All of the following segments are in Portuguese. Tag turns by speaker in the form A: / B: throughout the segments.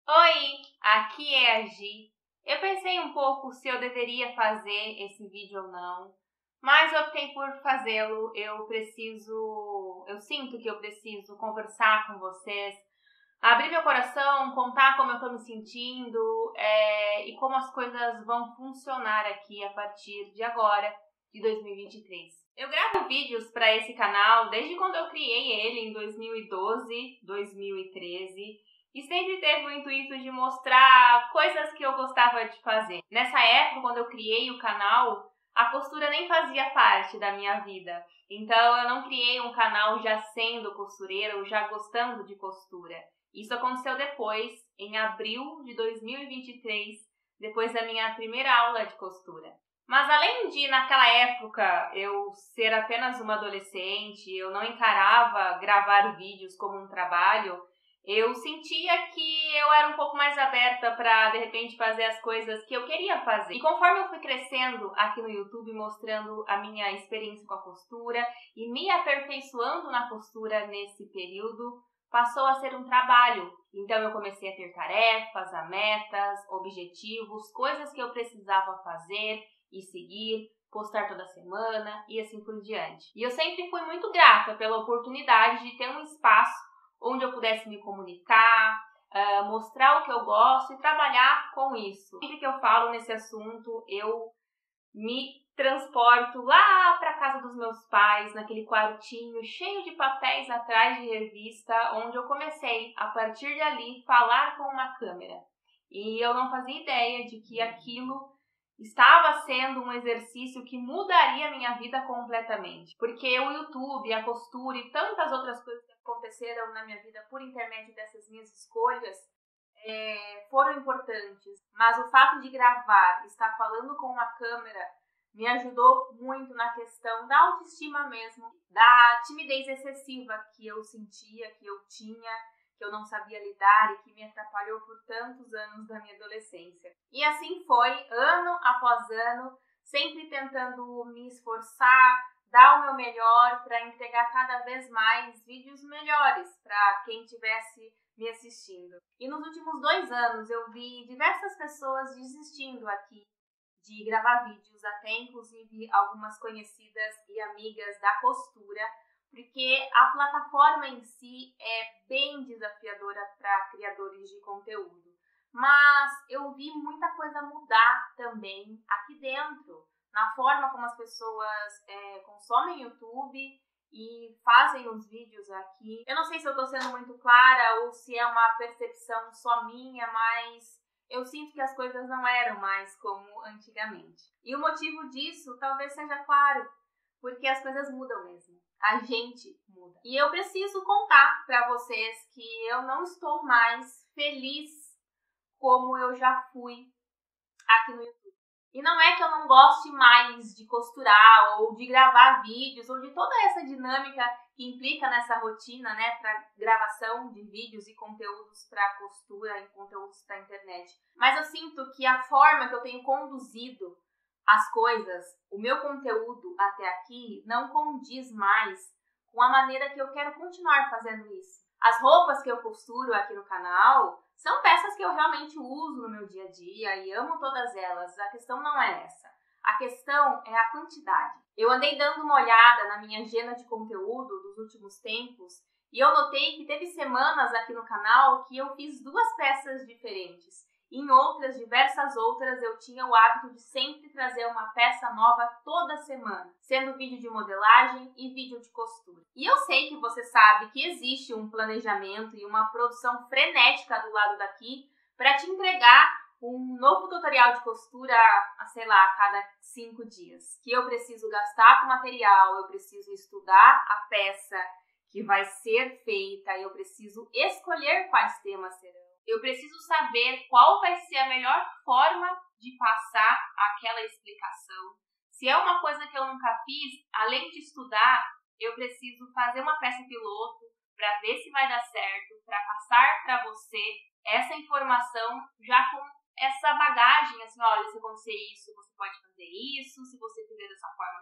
A: Oi, aqui é a Gi. Eu pensei um pouco se eu deveria fazer esse vídeo ou não, mas eu optei por fazê-lo. Eu sinto que eu preciso conversar com vocês, abrir meu coração, contar como eu tô me sentindo, e como as coisas vão funcionar aqui a partir de agora, de 2023. Eu gravo vídeos para esse canal desde quando eu criei ele em 2012, 2013, e sempre teve o intuito de mostrar coisas que eu gostava de fazer. Nessa época, quando eu criei o canal, a costura nem fazia parte da minha vida. Então eu não criei um canal já sendo costureira ou já gostando de costura. Isso aconteceu depois, em abril de 2023, depois da minha primeira aula de costura. Mas além de, naquela época, eu ser apenas uma adolescente, eu não encarava gravar vídeos como um trabalho, eu sentia que eu era um pouco mais aberta para, de repente, fazer as coisas que eu queria fazer. E conforme eu fui crescendo aqui no YouTube, mostrando a minha experiência com a costura e me aperfeiçoando na costura nesse período, passou a ser um trabalho. Então eu comecei a ter tarefas, metas, objetivos, coisas que eu precisava fazer e seguir, postar toda semana e assim por diante. E eu sempre fui muito grata pela oportunidade de ter um espaço onde eu pudesse me comunicar, mostrar o que eu gosto e trabalhar com isso. Sempre que eu falo nesse assunto, eu me transporto lá para casa dos meus pais, naquele quartinho cheio de papéis atrás de revista, onde eu comecei, a partir de ali, falar com uma câmera. E eu não fazia ideia de que aquilo estava sendo um exercício que mudaria a minha vida completamente. Porque o YouTube, a costura e tantas outras coisas que aconteceram na minha vida por intermédio dessas minhas escolhas foram importantes. Mas o fato de gravar, estar falando com uma câmera, me ajudou muito na questão da autoestima mesmo, da timidez excessiva que eu sentia, que eu tinha, que eu não sabia lidar e que me atrapalhou por tantos anos da minha adolescência. E assim foi, ano após ano, sempre tentando me esforçar, dar o meu melhor para entregar cada vez mais vídeos melhores para quem estivesse me assistindo. E nos últimos 2 anos eu vi diversas pessoas desistindo aqui de gravar vídeos, até inclusive algumas conhecidas e amigas da costura, porque a plataforma em si é bem desafiadora para criadores de conteúdo. Mas eu vi muita coisa mudar também aqui dentro, na forma como as pessoas consomem YouTube e fazem os vídeos aqui. Eu não sei se eu estou sendo muito clara ou se é uma percepção só minha, mas eu sinto que as coisas não eram mais como antigamente. E o motivo disso talvez seja claro, porque as coisas mudam mesmo. A gente muda. E eu preciso contar para vocês que eu não estou mais feliz como eu já fui aqui no YouTube. E não é que eu não goste mais de costurar ou de gravar vídeos ou de toda essa dinâmica que implica nessa rotina, né, para gravação de vídeos e conteúdos para costura e conteúdos para internet. Mas eu sinto que a forma que eu tenho conduzido as coisas, o meu conteúdo até aqui, não condiz mais com a maneira que eu quero continuar fazendo isso. As roupas que eu costuro aqui no canal são peças que eu realmente uso no meu dia a dia e amo todas elas. A questão não é essa. A questão é a quantidade. Eu andei dando uma olhada na minha agenda de conteúdo dos últimos tempos e eu notei que teve semanas aqui no canal que eu fiz 2 peças diferentes. Em outras, diversas outras, eu tinha o hábito de sempre trazer uma peça nova toda semana, sendo vídeo de modelagem e vídeo de costura. E eu sei que você sabe que existe um planejamento e uma produção frenética do lado daqui para te entregar um novo tutorial de costura, sei lá, a cada 5 dias. Que eu preciso gastar com material, eu preciso estudar a peça que vai ser feita, eu preciso escolher quais temas serão. Eu preciso saber qual vai ser a melhor forma de passar aquela explicação. Se é uma coisa que eu nunca fiz, além de estudar, eu preciso fazer uma peça piloto para ver se vai dar certo, para passar para você essa informação já com essa bagagem, assim, olha, se acontecer isso, você pode fazer isso, se você fizer dessa forma não vai dar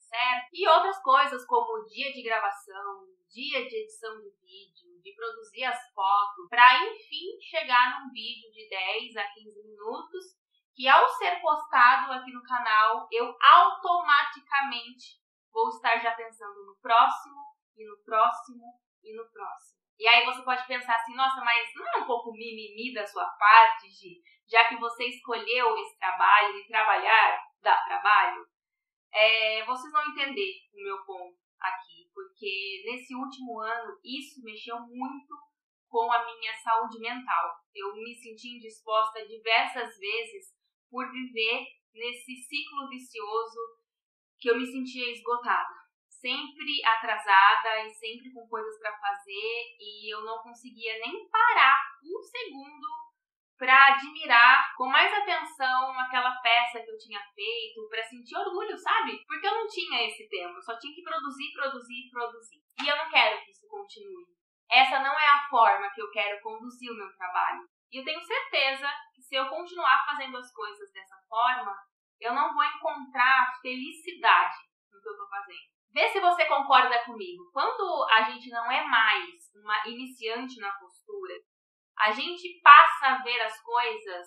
A: certo? E outras coisas como dia de gravação, dia de edição de vídeo, de produzir as fotos, para enfim chegar num vídeo de 10 a 15 minutos, que ao ser postado aqui no canal, eu automaticamente vou estar já pensando no próximo, e no próximo, e no próximo. E aí você pode pensar assim, nossa, mas não é um pouco mimimi da sua parte, Gi? Já que você escolheu esse trabalho e trabalhar dá trabalho? Vocês vão entender o meu ponto aqui, porque nesse último ano isso mexeu muito com a minha saúde mental. Eu me senti indisposta diversas vezes por viver nesse ciclo vicioso que eu me sentia esgotada. Sempre atrasada e sempre com coisas para fazer e eu não conseguia nem parar um segundo para admirar com mais atenção aquela peça que eu tinha feito, para sentir orgulho, sabe? Porque eu não tinha esse tempo, eu só tinha que produzir, produzir, produzir. E eu não quero que isso continue. Essa não é a forma que eu quero conduzir o meu trabalho. E eu tenho certeza que se eu continuar fazendo as coisas dessa forma, eu não vou encontrar felicidade no que eu estou fazendo. Vê se você concorda comigo. Quando a gente não é mais uma iniciante na costura, a gente passa a ver as coisas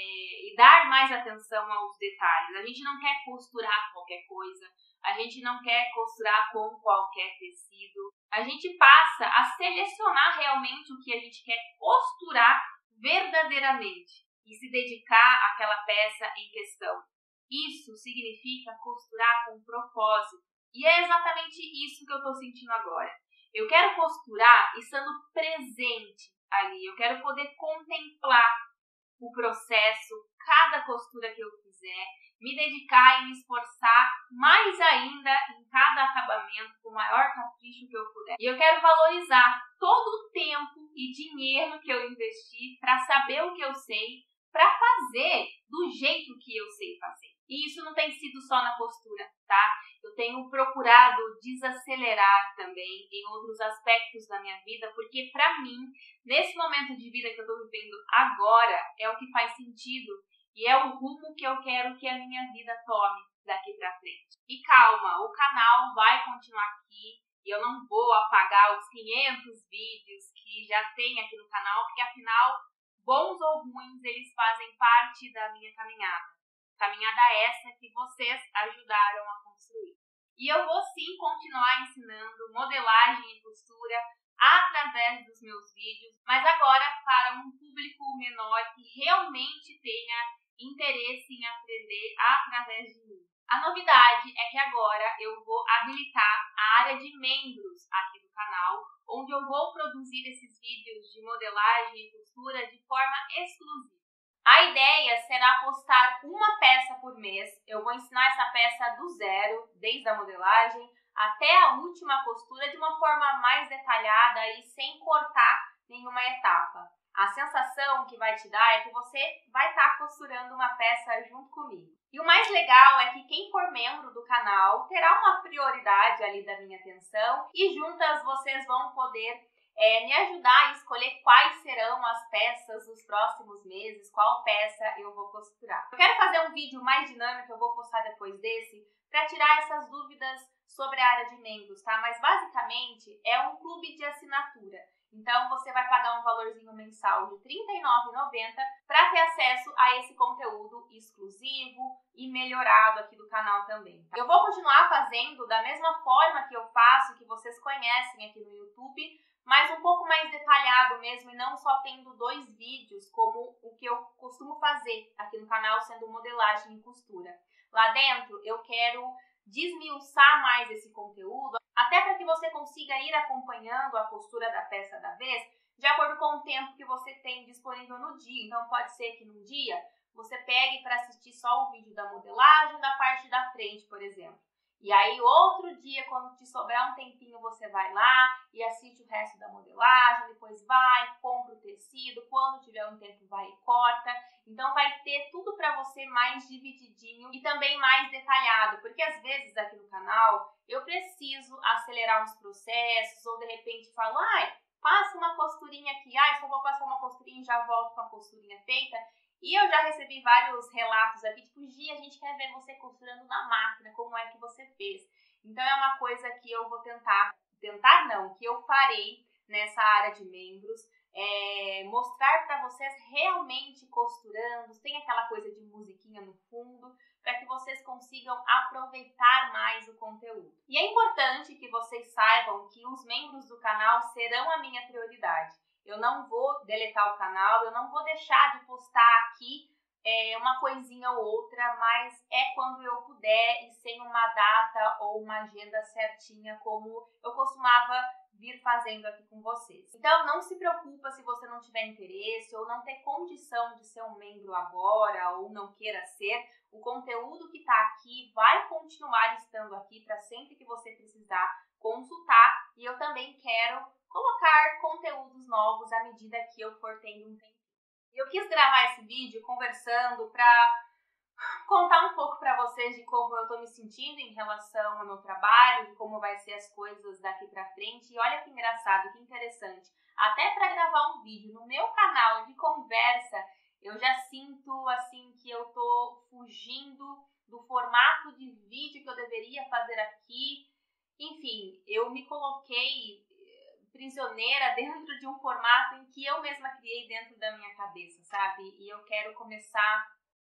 A: e dar mais atenção aos detalhes. A gente não quer costurar qualquer coisa, a gente não quer costurar com qualquer tecido. A gente passa a selecionar realmente o que a gente quer costurar verdadeiramente e se dedicar àquela peça em questão. Isso significa costurar com propósito. E é exatamente isso que eu estou sentindo agora. Eu quero costurar estando presente ali. Eu quero poder contemplar o processo, cada costura que eu fizer, me dedicar e me esforçar mais ainda em cada acabamento, com o maior capricho que eu puder. E eu quero valorizar todo o tempo e dinheiro que eu investi para saber o que eu sei, para fazer do jeito que eu sei fazer. E isso não tem sido só na costura, tá? Eu tenho procurado desacelerar também em outros aspectos da minha vida, porque para mim, nesse momento de vida que eu estou vivendo agora, é o que faz sentido e é o rumo que eu quero que a minha vida tome daqui para frente. E calma, o canal vai continuar aqui e eu não vou apagar os 500 vídeos que já tem aqui no canal, porque afinal, bons ou ruins, eles fazem parte da minha caminhada. Caminhada essa que vocês ajudaram a construir. E eu vou sim continuar ensinando modelagem e costura através dos meus vídeos, mas agora para um público menor que realmente tenha interesse em aprender através de mim. A novidade é que agora eu vou habilitar a área de membros aqui do canal, onde eu vou produzir esses vídeos de modelagem e costura de forma exclusiva. A ideia será postar uma peça por mês. Eu vou ensinar essa peça do zero, desde a modelagem até a última costura, de uma forma mais detalhada e sem cortar nenhuma etapa. A sensação que vai te dar é que você vai estar costurando uma peça junto comigo. E o mais legal é que quem for membro do canal terá uma prioridade ali da minha atenção e juntas vocês vão poder me ajudar a escolher quais serão as peças dos próximos meses, qual peça eu vou costurar. Eu quero fazer um vídeo mais dinâmico, eu vou postar depois desse, para tirar essas dúvidas sobre a área de membros, tá? Mas basicamente é um clube de assinatura. Então você vai pagar um valorzinho mensal de R$ 39,90 para ter acesso a esse conteúdo exclusivo e melhorado aqui do canal também. Eu vou continuar fazendo da mesma forma que eu faço, que vocês conhecem aqui no YouTube, mas um pouco mais detalhado mesmo e não só tendo 2 vídeos como o que eu costumo fazer aqui no canal, sendo modelagem e costura. Lá dentro eu quero desmiuçar mais esse conteúdo, até para que você consiga ir acompanhando a costura da peça da vez, de acordo com o tempo que você tem disponível no dia. Então pode ser que num dia você pegue para assistir só o vídeo da modelagem da parte da frente, por exemplo. E aí, outro dia, quando te sobrar um tempinho, você vai lá e assiste o resto da modelagem, depois vai, compra o tecido, quando tiver um tempo vai e corta. Então, vai ter tudo para você mais divididinho e também mais detalhado, porque às vezes aqui no canal eu preciso acelerar uns processos ou de repente falo, passa uma costurinha aqui, só vou passar uma costurinha e já volto com a costurinha feita. E eu já recebi vários relatos aqui, tipo, Gi, a gente quer ver você costurando na máquina, como é que você fez? Então é uma coisa que eu vou que eu farei nessa área de membros, mostrar para vocês realmente costurando, tem aquela coisa de musiquinha no fundo, para que vocês consigam aproveitar mais o conteúdo. E é importante que vocês saibam que os membros do canal serão a minha prioridade. Eu não vou deletar o canal, eu não vou deixar de postar aqui uma coisinha ou outra, mas é quando eu puder e sem uma data ou uma agenda certinha, como eu costumava vir fazendo aqui com vocês. Então não se preocupa se você não tiver interesse ou não ter condição de ser um membro agora ou não queira ser. O conteúdo que está aqui vai continuar estando aqui para sempre que você precisar consultar, e eu também quero colocar conteúdos novos à medida que eu for tendo um tempo. Eu quis gravar esse vídeo conversando para contar um pouco para vocês de como eu tô me sentindo em relação ao meu trabalho, de como vai ser as coisas daqui para frente. E olha que engraçado, que interessante. Até para gravar um vídeo no meu canal de conversa, eu já sinto assim que eu tô fugindo do formato de vídeo que eu deveria fazer aqui. Enfim, eu me coloquei prisioneira dentro de um formato em que eu mesma criei dentro da minha cabeça, sabe? E eu quero começar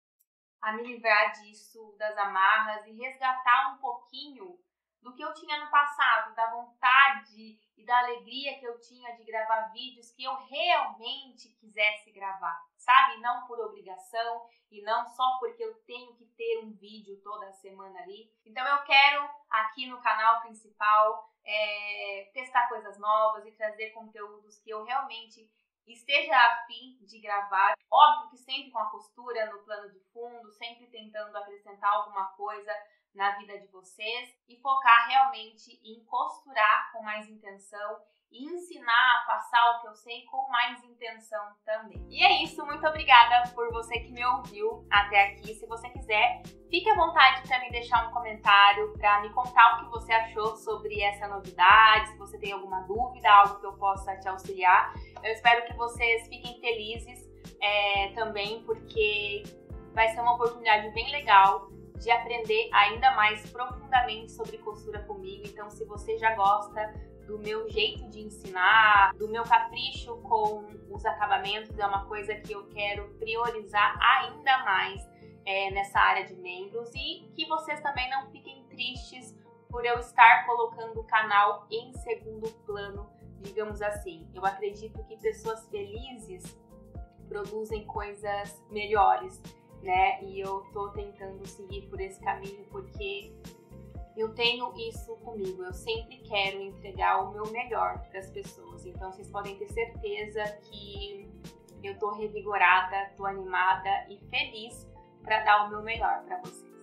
A: a me livrar disso, das amarras, e resgatar um pouquinho do que eu tinha no passado, da vontade e da alegria que eu tinha de gravar vídeos que eu realmente quisesse gravar, sabe? Não por obrigação e não só porque eu tenho que ter um vídeo toda semana ali. Então eu quero aqui no canal principal testar coisas novas e trazer conteúdos que eu realmente esteja a fim de gravar. Óbvio que sempre com a costura no plano de fundo, sempre tentando acrescentar alguma coisa na vida de vocês e focar realmente em costurar com mais intenção e ensinar a passar o que eu sei com mais intenção também. E é isso, muito obrigada por você que me ouviu até aqui. Se você quiser, fique à vontade para me deixar um comentário, para me contar o que você achou sobre essa novidade, se você tem alguma dúvida, algo que eu possa te auxiliar. Eu espero que vocês fiquem felizes também, porque vai ser uma oportunidade bem legal de aprender ainda mais profundamente sobre costura comigo. Então, se você já gosta do meu jeito de ensinar, do meu capricho com os acabamentos, é uma coisa que eu quero priorizar ainda mais nessa área de membros, e que vocês também não fiquem tristes por eu estar colocando o canal em segundo plano, digamos assim. Eu acredito que pessoas felizes produzem coisas melhores, né? E eu tô tentando seguir por esse caminho porque eu tenho isso comigo. Eu sempre quero entregar o meu melhor para as pessoas. Então vocês podem ter certeza que eu tô revigorada, tô animada e feliz para dar o meu melhor para vocês.